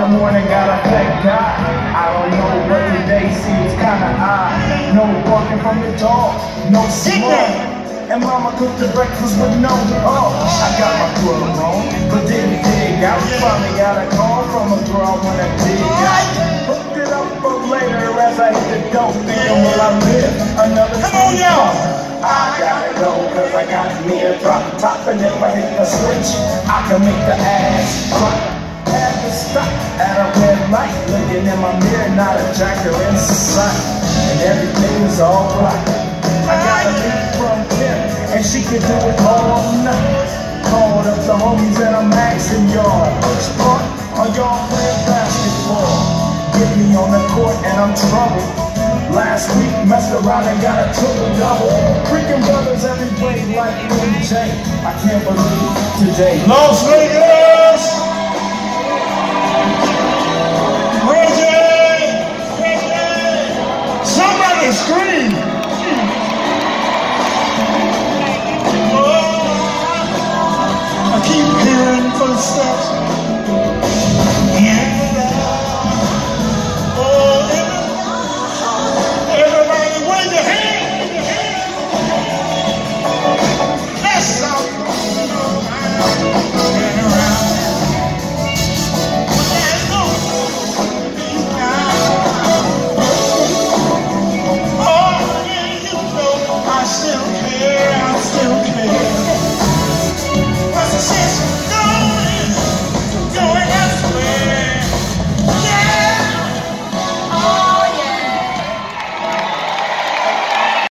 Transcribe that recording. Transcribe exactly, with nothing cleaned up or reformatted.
the morning, gotta thank God. I don't know what today seems kinda odd. No walking from the dog, no smoke. And mama cooked the breakfast with no oh. I got my club on, but didn't dig out. Finally got a call from a girl when I dig out. Hooked it up for later as I hit the dope. Thinking, will I live another twenty years? I gotta go, cause I got me a drop top. And if I hit the switch, I can make the ass drop. Had to stop at a red light, looking in my mirror, not a jacker in sight. And everything is all right. I got a lead from Kim, and she can do it all night. Called up the homies and I'm asking y'all, which part are y'all playing basketball? Get me on the court and I'm troubled. Last week messed around and got a triple double. Freaking brothers every play like M J. I can't believe today. Las Vegas!